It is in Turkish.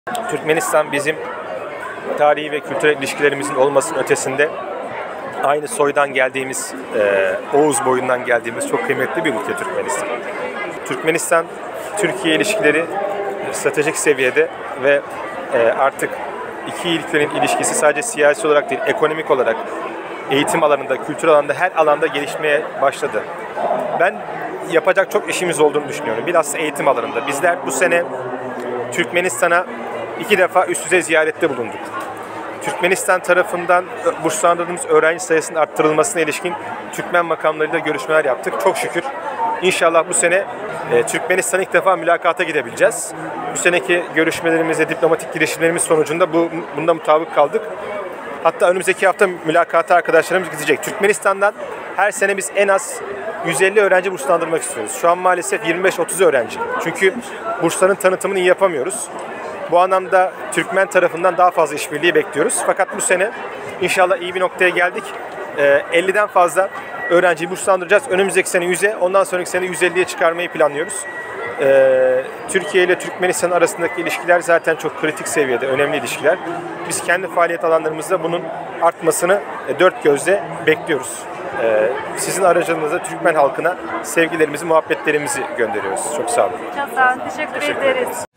Türkmenistan bizim tarihi ve kültürel ilişkilerimizin olmasının ötesinde aynı soydan geldiğimiz, Oğuz boyundan geldiğimiz çok kıymetli bir ülke Türkmenistan. Türkiye ilişkileri stratejik seviyede ve artık iki ülkenin ilişkisi sadece siyasi olarak değil, ekonomik olarak, eğitim alanında, kültür alanında, her alanda gelişmeye başladı. Ben yapacak çok işimiz olduğunu düşünüyorum. Bilhassa eğitim alanında. Bizler bu sene Türkmenistan'a 2 defa üst düzey ziyarette bulunduk. Türkmenistan tarafından burslandırdığımız öğrenci sayısının arttırılmasına ilişkin Türkmen makamlarıyla görüşmeler yaptık. Çok şükür. İnşallah bu sene Türkmenistan'a ilk defa mülakata gidebileceğiz. Bu seneki görüşmelerimizde, diplomatik girişimlerimiz sonucunda bunda mutabık kaldık. Hatta önümüzdeki hafta mülakata arkadaşlarımız gidecek. Türkmenistan'dan her sene biz en az 150 öğrenci burslandırmak istiyoruz. Şu an maalesef 25-30 öğrenci. Çünkü bursların tanıtımını iyi yapamıyoruz. Bu anlamda Türkmen tarafından daha fazla işbirliği bekliyoruz. Fakat bu sene inşallah iyi bir noktaya geldik. 50'den fazla öğrenciyi burslandıracağız. Önümüzdeki sene 100'e, ondan sonraki sene 150'ye çıkarmayı planlıyoruz. Türkiye ile Türkmenistan arasındaki ilişkiler zaten çok kritik seviyede, önemli ilişkiler. Biz kendi faaliyet alanlarımızda bunun artmasını dört gözle bekliyoruz. Sizin aracılığınızla Türkmen halkına sevgilerimizi, muhabbetlerimizi gönderiyoruz. Çok sağ olun. Çok sağ olun. Teşekkür ederiz.